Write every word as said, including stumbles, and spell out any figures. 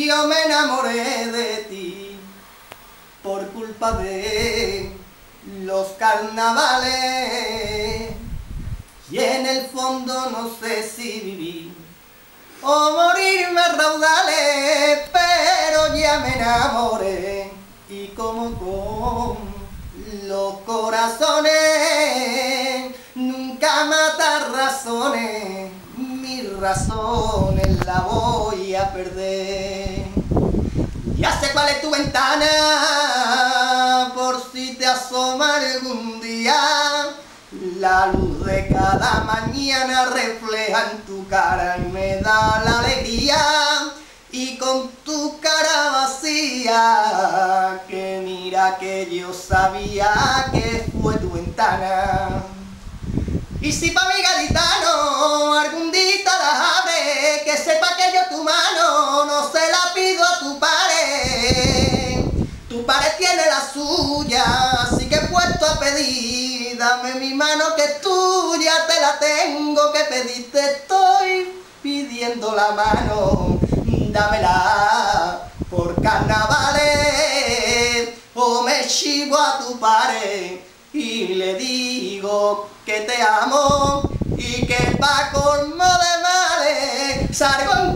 yo me enamoré de ti por culpa de los carnavales, y en el fondo no sé si vivir o morirme a raudales, pero ya me enamoré, y como con los corazones nunca mata razones, mis razones la voy a perder. Ya sé cuál es tu ventana, por si te asoma algún día. La luz de cada mañana refleja en tu cara y me da la alegría. Y con tu cara vacía, que mira que yo sabía que fue tu ventana. Y si pa' mi gaditano algún día la abre, que sepa que yo tu mano no se la pido a tu pared. Tu pared tiene la suya, así que he puesto a pedir, dame mi mano que tuya te la tengo que pedir, te estoy pidiendo la mano, dámela por carnavales, o me chivo a tu pared y le digo que te amo y que pa' colmo de males salgo en